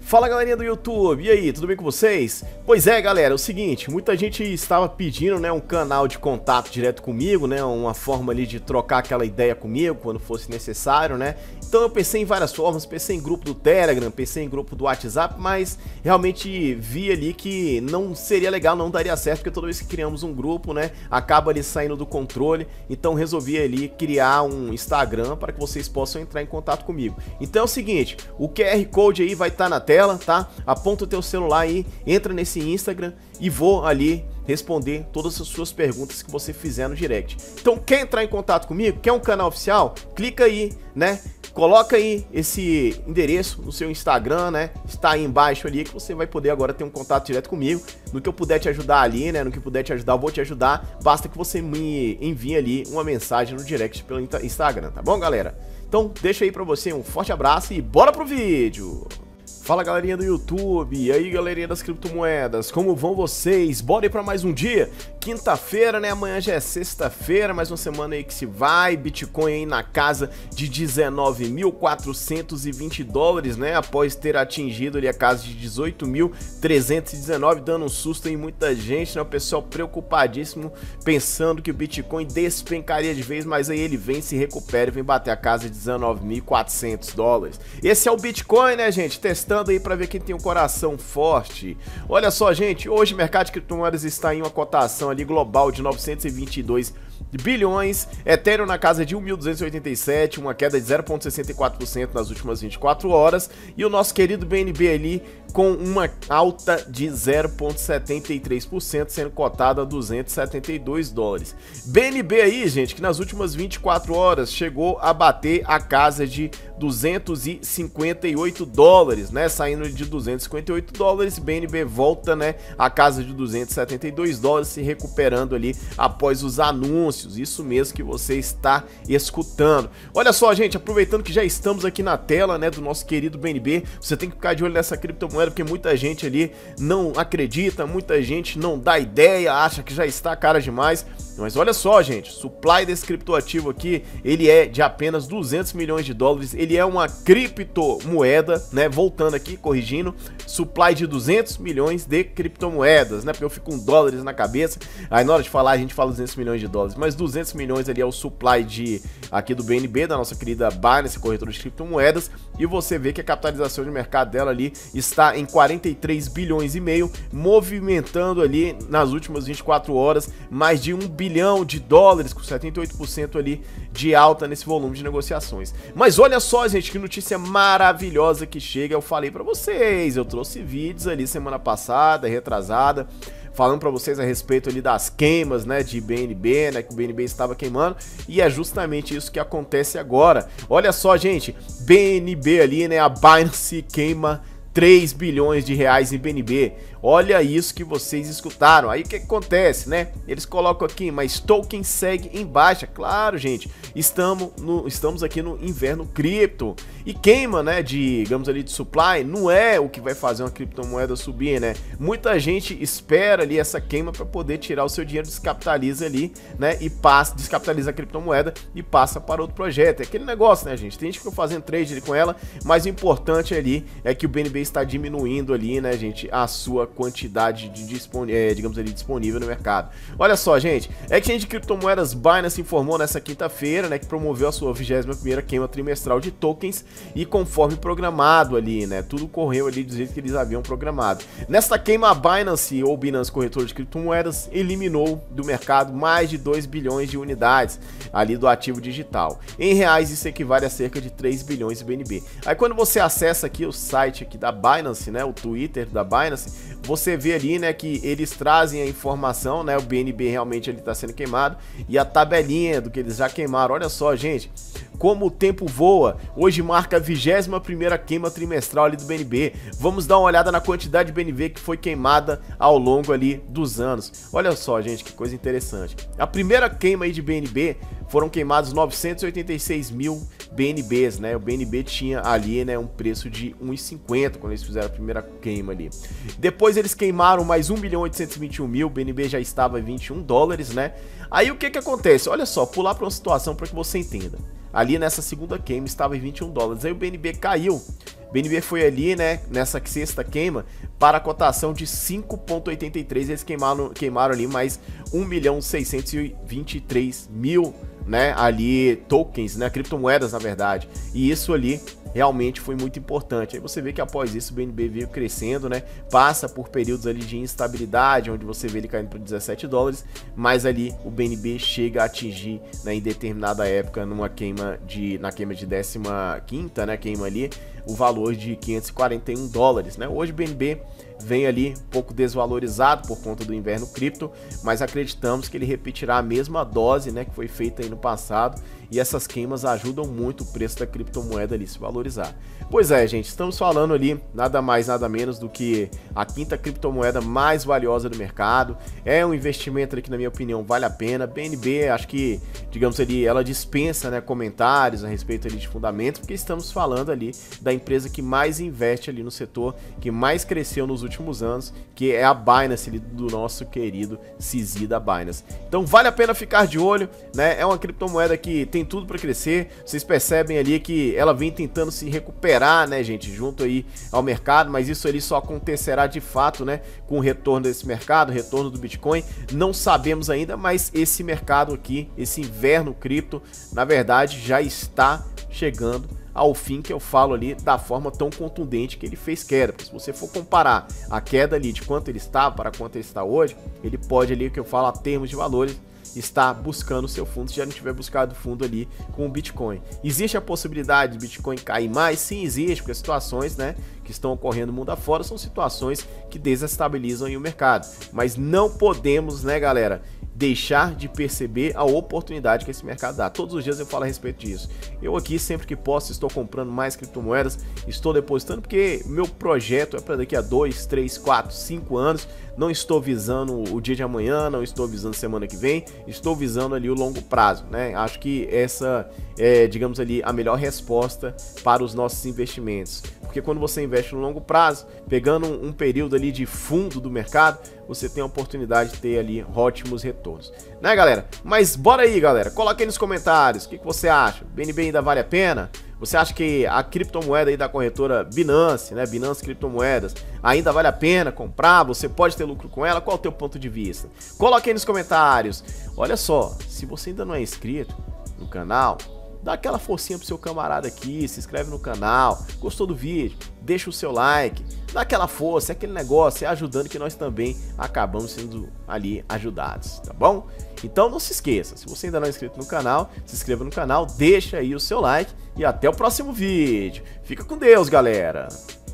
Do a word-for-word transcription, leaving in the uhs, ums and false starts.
Fala galerinha do YouTube, e aí, tudo bem com vocês? Pois é galera, é o seguinte, muita gente estava pedindo, né, um canal de contato direto comigo, né, uma forma ali de trocar aquela ideia comigo quando fosse necessário, né. Então eu pensei em várias formas, pensei em grupo do Telegram, pensei em grupo do WhatsApp, mas realmente vi ali que não seria legal, não daria certo, porque toda vez que criamos um grupo, né, acaba ali saindo do controle, então resolvi ali criar um Instagram para que vocês possam entrar em contato comigo. Então é o seguinte, o Q R Code aí vai estar na tela, tá? Aponta o teu celular aí, entra nesse Instagram e vou ali responder todas as suas perguntas que você fizer no direct. Então, quer entrar em contato comigo? Quer um canal oficial? Clica aí, né? Coloca aí esse endereço no seu Instagram, né? Está aí embaixo ali que você vai poder agora ter um contato direto comigo. No que eu puder te ajudar ali, né? No que puder te ajudar, eu vou te ajudar. Basta que você me envie ali uma mensagem no direct pelo Instagram, tá bom, galera? Então, deixa aí pra você um forte abraço e bora pro vídeo! Fala galerinha do YouTube, e aí galerinha das criptomoedas, como vão vocês? Bora aí pra mais um dia, quinta-feira, né, amanhã já é sexta-feira, mais uma semana aí que se vai, Bitcoin aí na casa de dezenove mil quatrocentos e vinte dólares, né, após ter atingido ali a casa de dezoito mil trezentos e dezenove, dando um susto em muita gente, né, o pessoal preocupadíssimo, pensando que o Bitcoin despencaria de vez, mas aí ele vem, se recupera e vem bater a casa de dezenove mil e quatrocentos dólares. Esse é o Bitcoin, né, gente, testando aí para ver quem tem um coração forte. Olha só, gente, hoje o mercado de criptomoedas está em uma cotação ali global de novecentos e vinte e dois bilhões, Ethereum na casa de um mil duzentos e oitenta e sete, uma queda de zero vírgula sessenta e quatro por cento nas últimas vinte e quatro horas, e o nosso querido B N B ali com uma alta de zero vírgula setenta e três por cento, sendo cotado a duzentos e setenta e dois dólares. B N B aí, gente, que nas últimas vinte e quatro horas chegou a bater a casa de duzentos e cinquenta e oito dólares, né, saindo de duzentos e cinquenta e oito dólares, B N B volta, né, a casa de duzentos e setenta e dois dólares, se recuperando ali após os anúncios, isso mesmo que você está escutando. Olha só, gente, aproveitando que já estamos aqui na tela, né, do nosso querido B N B, você tem que ficar de olho nessa criptomoeda, porque muita gente ali não acredita, muita gente não dá ideia, acha que já está cara demais, mas olha só, gente, o supply desse criptoativo aqui, ele é de apenas duzentos milhões de dólares, ele é uma criptomoeda, né, voltando aqui, corrigindo, supply de duzentos milhões de criptomoedas, né, porque eu fico com dólares na cabeça, aí na hora de falar a gente fala duzentos milhões de dólares, mas duzentos milhões ali é o supply de, aqui do B N B, da nossa querida Binance, corretora de criptomoedas, e você vê que a capitalização de mercado dela ali está em quarenta e três bilhões e meio, movimentando ali nas últimas vinte e quatro horas mais de um bilhão de dólares, com setenta e oito por cento ali de alta nesse volume de negociações. Mas olha só, gente, que notícia maravilhosa que chega, eu falei pra vocês, eu trouxe vídeos ali semana passada, retrasada, falando pra vocês a respeito ali das queimas, né, de B N B, né, que o B N B estava queimando, e é justamente isso que acontece agora. Olha só, gente, B N B ali, né, a Binance queima três bilhões de reais em B N B. Olha isso que vocês escutaram. Aí o que, que acontece, né? Eles colocam aqui, mas token segue em baixa. Claro, gente, estamos, no, estamos aqui no inverno cripto. E queima, né, de, digamos ali, de supply, não é o que vai fazer uma criptomoeda subir, né? Muita gente espera ali essa queima para poder tirar o seu dinheiro, descapitaliza ali, né, e passa, descapitaliza a criptomoeda e passa para outro projeto. É aquele negócio, né, gente? Tem gente que fica fazendo trade ali com ela, mas o importante ali é que o B N B está diminuindo ali, né, gente, a sua quantidade de dispon é, digamos ali, disponível no mercado. Olha só, gente, a Exchange de criptomoedas Binance informou nessa quinta-feira, né, que promoveu a sua vigésima primeira queima trimestral de tokens e conforme programado ali, né, tudo correu ali do jeito que eles haviam programado. Nesta queima, a Binance, ou Binance Corretora de Criptomoedas, eliminou do mercado mais de dois bilhões de unidades ali do ativo digital. Em reais, isso equivale a cerca de três bilhões de B N B. Aí quando você acessa aqui o site aqui da Binance, né, o Twitter da Binance, você vê ali, né, que eles trazem a informação, né, o B N B realmente ele está sendo queimado e a tabelinha do que eles já queimaram. Olha só, gente, como o tempo voa. Hoje marca a vigésima primeira queima trimestral ali do B N B. Vamos dar uma olhada na quantidade de B N B que foi queimada ao longo ali dos anos. Olha só, gente, que coisa interessante. A primeira queima aí de B N B foram queimados novecentos e oitenta e seis mil B N Bs, né? O B N B tinha ali, né, um preço de um real e cinquenta quando eles fizeram a primeira queima ali. Depois eles queimaram mais um milhão oitocentos e vinte e um mil, o B N B já estava em vinte e um dólares, né? Aí o que que acontece? Olha só, pular para uma situação para que você entenda. ali nessa segunda queima estava em vinte e um dólares. Aí o B N B caiu. O B N B foi ali, né, nessa sexta queima, para a cotação de cinco vírgula oitenta e três. Eles queimaram, queimaram ali mais um milhão seiscentos e vinte e três mil, né, ali tokens, né, criptomoedas na verdade. E isso ali realmente foi muito importante. Aí você vê que após isso o B N B veio crescendo, né? Passa por períodos ali de instabilidade, onde você vê ele caindo para dezessete dólares, mas ali o B N B chega a atingir, né, em determinada época, numa queima de, na queima de décima quinta, né, queima ali, o valor de quinhentos e quarenta e um dólares, né? Hoje o B N B vem ali um pouco desvalorizado por conta do inverno cripto, mas acreditamos que ele repetirá a mesma dose, né, que foi feita aí no passado, e essas queimas ajudam muito o preço da criptomoeda ali se valorizar. Pois é, gente, estamos falando ali nada mais nada menos do que a quinta criptomoeda mais valiosa do mercado. É um investimento ali que, na minha opinião, vale a pena. B N B, acho que, digamos ali, ela dispensa, né, comentários a respeito ali de fundamentos, porque estamos falando ali da empresa que mais investe ali no setor, que mais cresceu nos últimos anos, que é a Binance ali, do nosso querido C Z da Binance. Então vale a pena ficar de olho, né? É uma criptomoeda que tem tudo para crescer. Vocês percebem ali que ela vem tentando se recuperar, né, gente, junto aí ao mercado, mas isso ali só acontecerá de fato, né, com o retorno desse mercado, retorno do Bitcoin. Não sabemos ainda, mas esse mercado aqui, esse inverno cripto, na verdade já está chegando ao fim, que eu falo ali da forma tão contundente que ele fez queda. Porque se você for comparar a queda ali de quanto ele estava para quanto ele está hoje, ele pode ali, que eu falo a termos de valores, está buscando o seu fundo, se já não tiver buscado fundo ali com o Bitcoin. Existe a possibilidade de Bitcoin cair mais? Sim, existe, porque as situações, né, que estão ocorrendo no mundo afora são situações que desestabilizam o mercado. Mas não podemos, né, galera, deixar de perceber a oportunidade que esse mercado dá. Todos os dias eu falo a respeito disso. Eu aqui, sempre que posso, estou comprando mais criptomoedas, estou depositando, porque meu projeto é para daqui a dois, três, quatro, cinco anos. Não estou visando o dia de amanhã, não estou visando semana que vem, estou visando ali o longo prazo, né? Acho que essa é, digamos ali, a melhor resposta para os nossos investimentos. Porque quando você investe no longo prazo, pegando um, um período ali de fundo do mercado, você tem a oportunidade de ter ali ótimos retornos, né, galera? Mas bora aí, galera, coloca aí nos comentários o que, que você acha. B N B ainda vale a pena? Você acha que a criptomoeda aí da corretora Binance, né, Binance Criptomoedas, ainda vale a pena comprar? Você pode ter lucro com ela? Qual é o teu ponto de vista? Coloque aí nos comentários. Olha só, se você ainda não é inscrito no canal, dá aquela forcinha pro seu camarada aqui, se inscreve no canal, gostou do vídeo, deixa o seu like, dá aquela força, é aquele negócio, é ajudando que nós também acabamos sendo ali ajudados, tá bom? Então não se esqueça, se você ainda não é inscrito no canal, se inscreva no canal, deixa aí o seu like e até o próximo vídeo. Fica com Deus, galera!